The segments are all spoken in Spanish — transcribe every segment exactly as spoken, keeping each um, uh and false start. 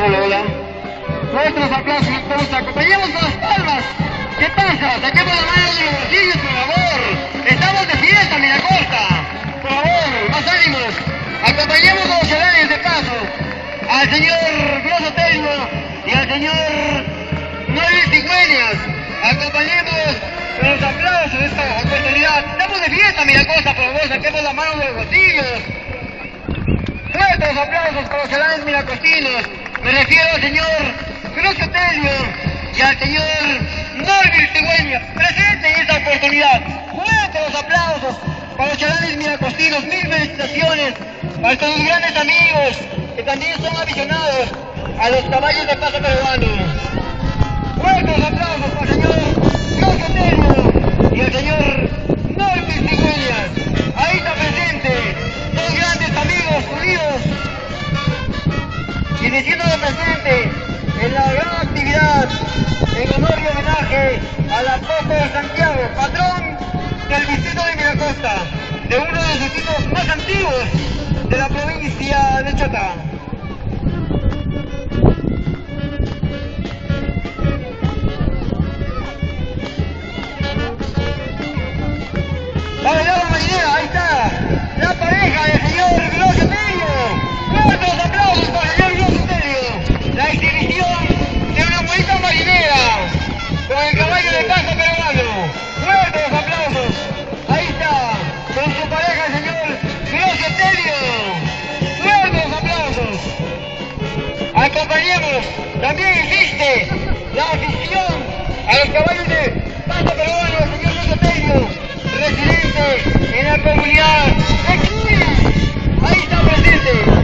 Hola, hola. Nuestros aplausos, todos acompañemos con las palmas. ¿Qué pasa? Saquemos la mano de los bolsillos, por favor. Estamos de fiesta, Miracosta. Por favor, más ánimos. Acompañemos a los chalanes de paso. Al señor Grosso Telmo y al señor Noel Cigüeñas. Acompañemos con los aplausos de esta oportunidad. Estamos de fiesta, Miracosta, por favor. Saquemos la mano de los bolsillos. Fuertes aplausos para los chalanes miracostinos. Me refiero al señor Grosso Telmo y al señor Noel Cigüeñas, presente en esta oportunidad. Fuertes los aplausos para los chalanes miracostinos. Mil felicitaciones para estos grandes amigos que también son aficionados a los caballos de paso peruano. Fuertes aplausos para el señor Grosso Telmo y el señor Noel Cigüeñas. Ahí está presente, dos grandes amigos unidos y diciéndole presente en la gran actividad en honor y homenaje al apóstol de Santiago, patrón del distrito de Miracosta, de uno de los distritos más antiguos de la provincia de Chota. Va a bailar la marinera, ahí está, la pareja del señor Grosso Telmo. Fuertes aplausos para el señor Grosso Telmo. La exhibición de una bonita marinera con el caballo de paso peruano. Fuertes aplausos. Ahí está, con su pareja el señor Grosso Telmo. Fuertes aplausos. Acompañemos, también existe la afición a los caballos de paso peruano, el señor Grosso Telmo, residente en la comunidad de Chuy. Ahí está presente.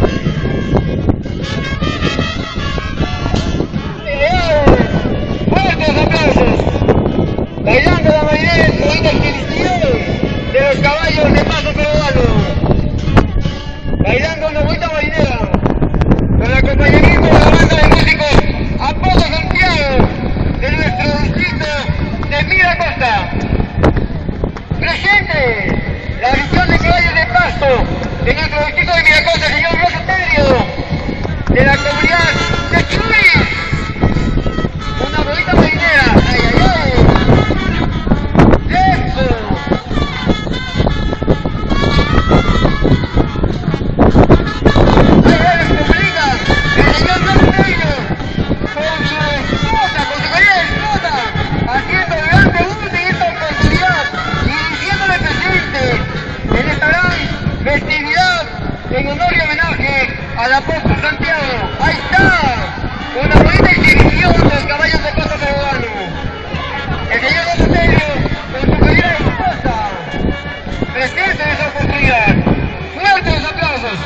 Fuertes aplausos. Bailando la marinera en su bonita exhibición de los caballos de paso peruano. Bailando una bonita marinera con el acompañamiento de la banda de músicos Apolo Santiago de nuestro distrito de Miracosta. Presente la afición de caballos de pasto de nuestro distrito de Miracosta, el señor Grosso Telmo, de la comunidad de Chuy. Una bonita marinera. Ay, ay, ay. Eso. Ay, ay, se comunica el señor Grosso Telmo con su esposa, con su querida esposa, haciendo gran debut en esta oportunidad y diciéndole presente en esta gran festividad en honor y homenaje al apóstol Santiago. Ahí está, una bonita exhibición de los caballos de paso peruano. El señor Grosso Telmo con su querida esposa, presente en esta oportunidad. Fuertes aplausos.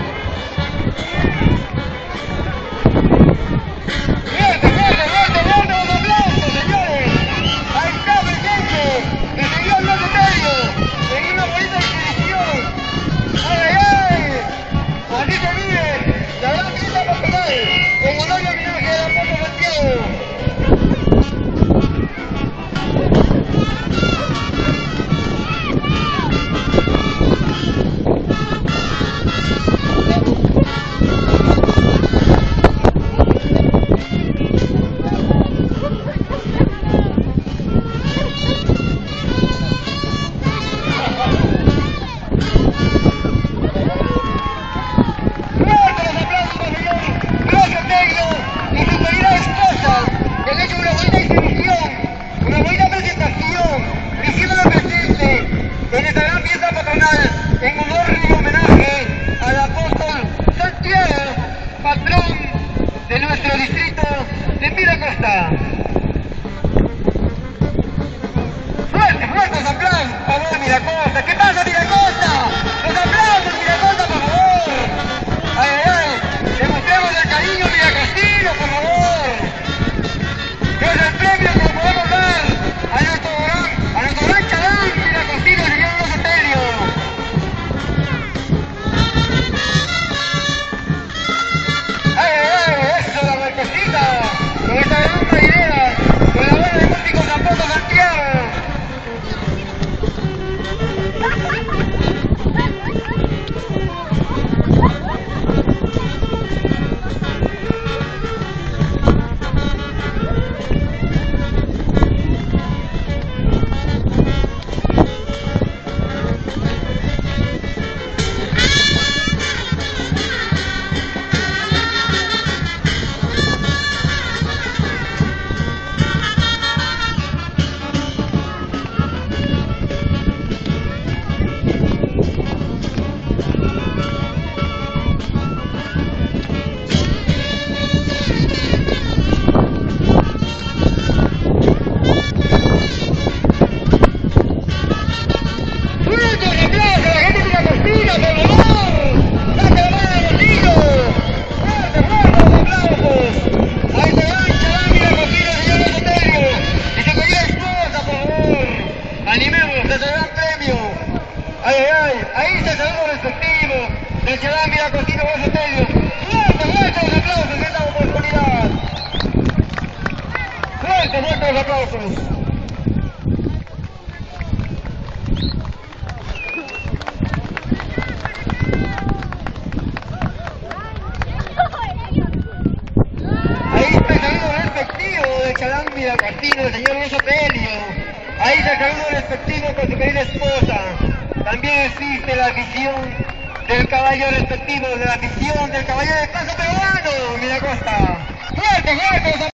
Fuerte, fuerte, fuerte, fuerte los aplausos, señores. Ahí está presente el señor Grosso Telmo en una bonita exhibición. ¡Ay, ay, ay! Así se vive la gran fiesta patronal en honor y homenaje al apóstol Santiago. En esta gran fiesta patronal en honor y homenaje al apóstol Santiago, patrón de nuestro distrito de Miracosta. Fuertes, fuertes aplausos, por favor, Miracosta. ¿Qué pasa, Miracosta? Los aplausos, Miracosta, por favor. Ay, ay, ay, demostremos el cariño miracostino, por favor. Que es el premio que podemos dar a nuestro gran, a nuestro gran chalán miracostino, el señor Grosso Telmo. Ay, ay, ay, eso, la marquesita, con esta gran marinera, con la banda de músicos Apolo Santiago. aplausos. Ahí está el saludo respectivo de Chalán Miracortino, el señor Luis Pelio. Ahí está el saludo respectivo con su querida esposa. También existe la visión del caballo respectivo, de la visión del caballo de paso peruano, Miracosta. ¡Fuerte, fuerte!